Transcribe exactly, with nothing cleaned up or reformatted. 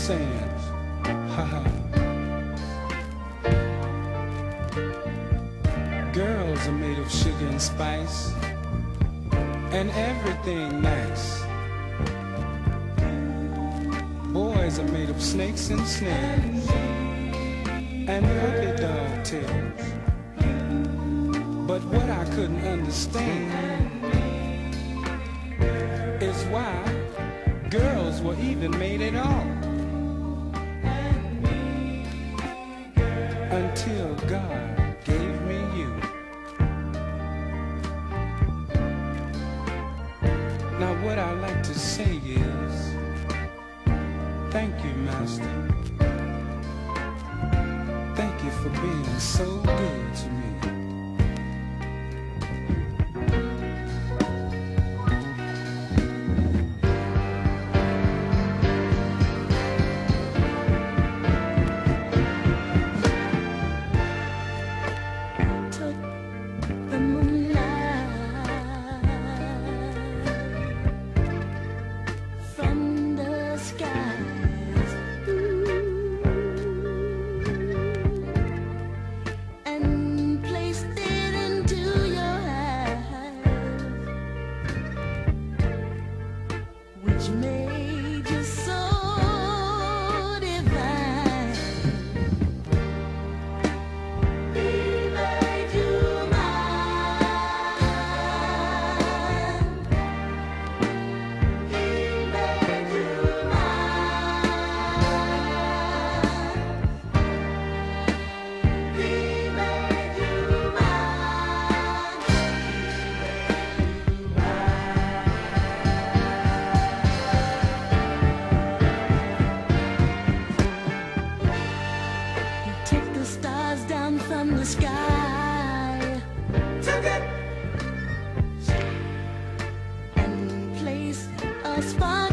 saying, haha. Girls are made of sugar and spice, and everything nice. Boys are made of snakes and snares, and ugly dog tails. But what I couldn't understand is why girls were even made at all. Until God gave me you. Now what I like to say is, thank you, Master. Thank you for being so good to me. Made you so divine. He made you mine. He made you mine. He made you mine. Took the stars down from the sky, took it and placed a spot